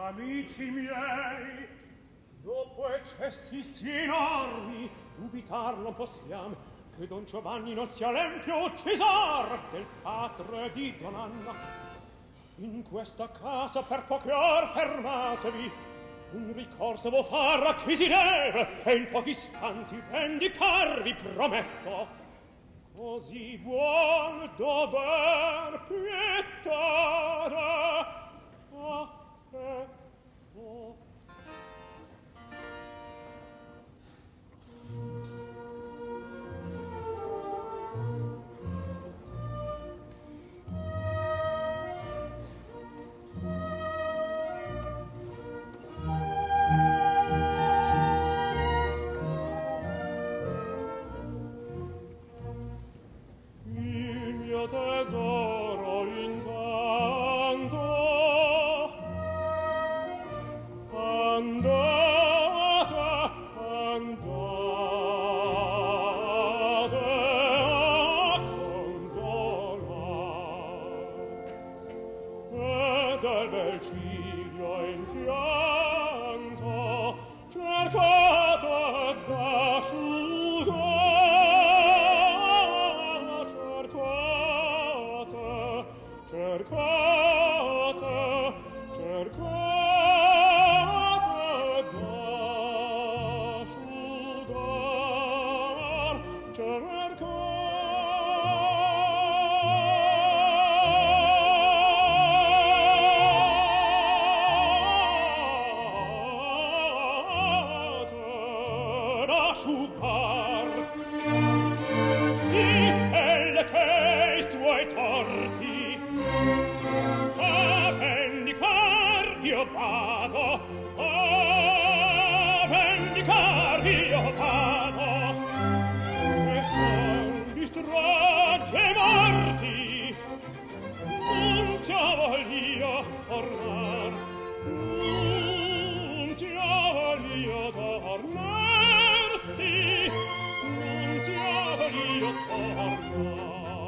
Amici miei, dopo eccessi sì enormi, dubitar non possiamo che Don Giovanni non sia l'empio uccisor del padre di Don Anna. In questa casa per poche ore fermatevi, un ricorso vo far a chi si deve, e in pochi istanti vendicarvi prometto. Così buon dover pietare affetto. Tesoro intanto andate, andate a consolare e del bel ciglio in pianto cercate d'asciugare. Cercate, cercate d'asciugar, cercate. D'asciugar di quelle che i suoi torti a vendicar io vado, a vendicar io vado, e son distragge morti, non sia voglio tornar, non sia voglio tornar, sì, non sia voglio tornar.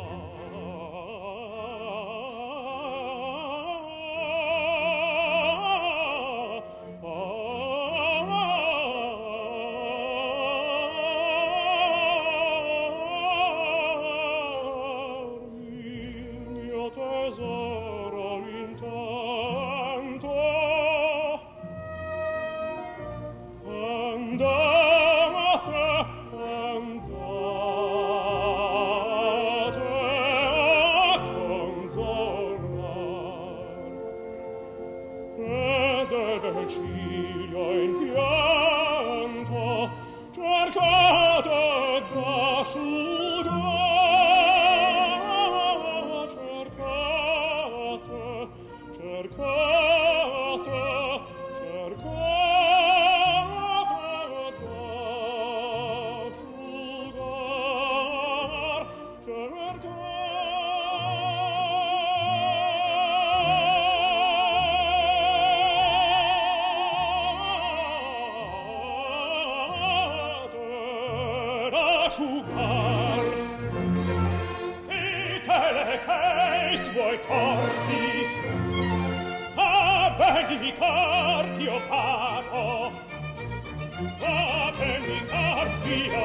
Vuoi torti a vendicar io vado, a vendicar io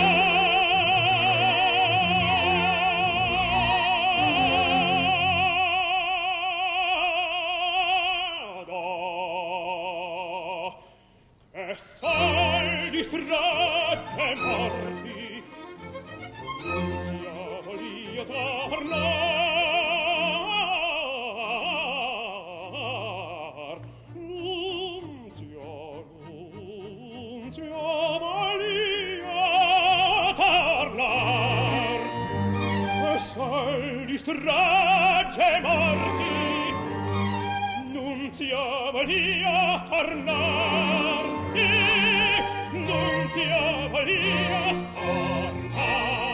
vado, che sai distragge morti, non sia voglio tornare. Distragge morti, nunzia volia tornar, sì, nunzia volia tornar.